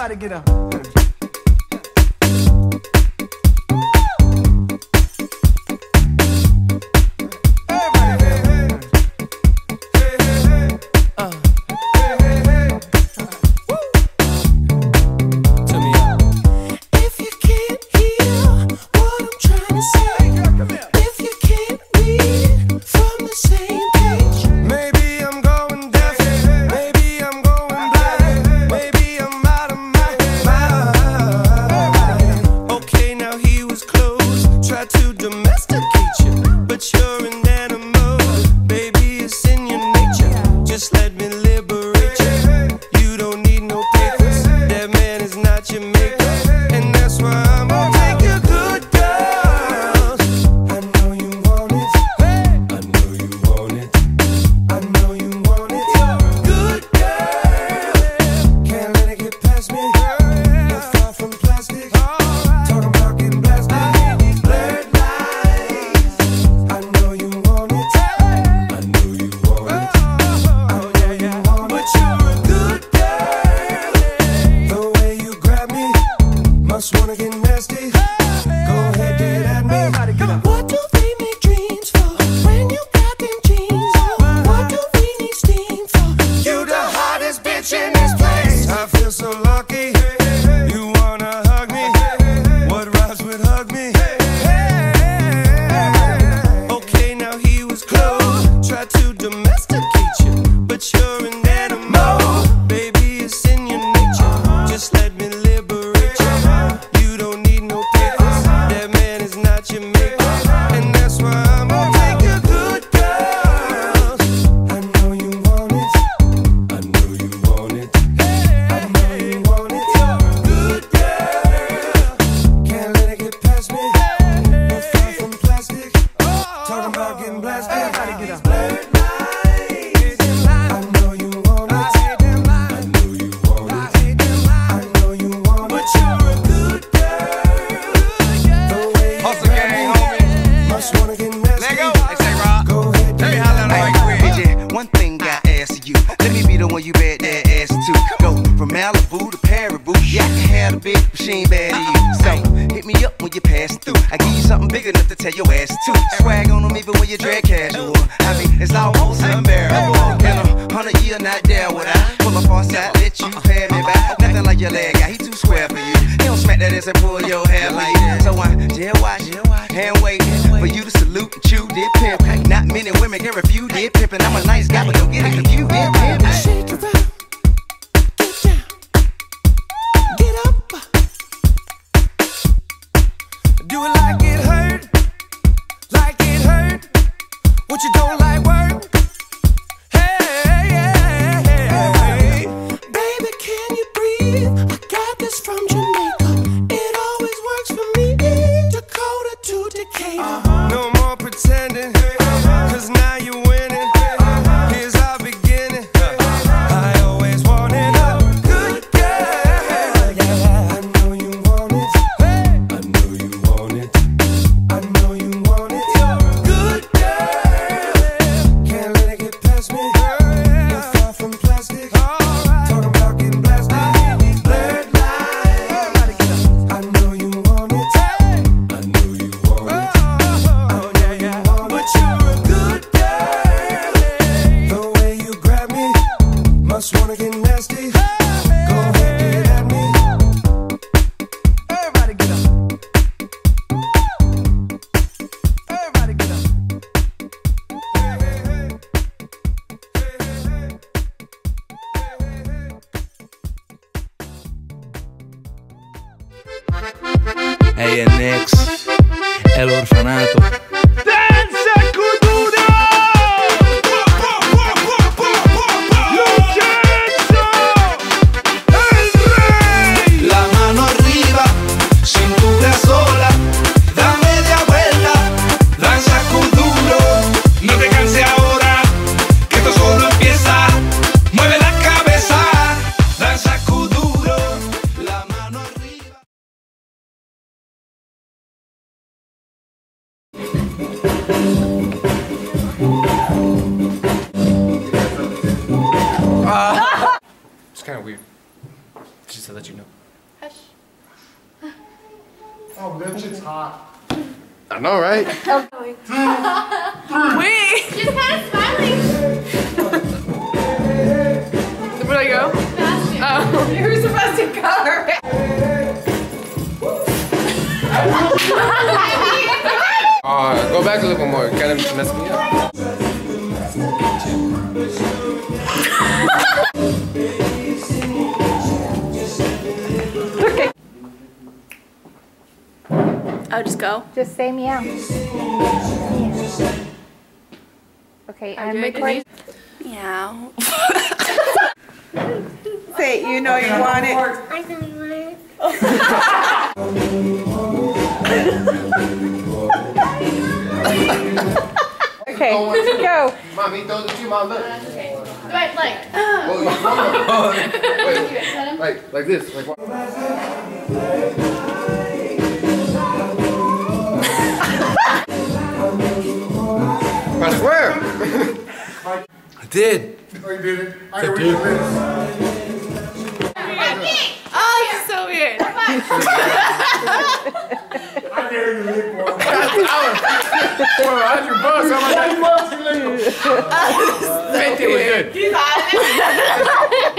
Everybody get up. ANX, el orfanato. It's kind of weird. Just to let you know. Hush. Oh, that shit's hot. I know, right? Wait. Just kind of smiling. Where do I go? Sebastian. Oh. Who's Sebastian Carr? Go back a little more. Kind of messed me up. I'll just go. Just say meow. Okay, I'm recording. Meow. Say, you know you want it. I know you want it. Okay, go. Mommy, throw the two my leg. Right, like. Wait, like this. Like what? I swear. I did. Oh, you did it? I can read your lips. Oh, this is so weird. I dare you to lick one. $100. I'm like, 50 was good. He's on it.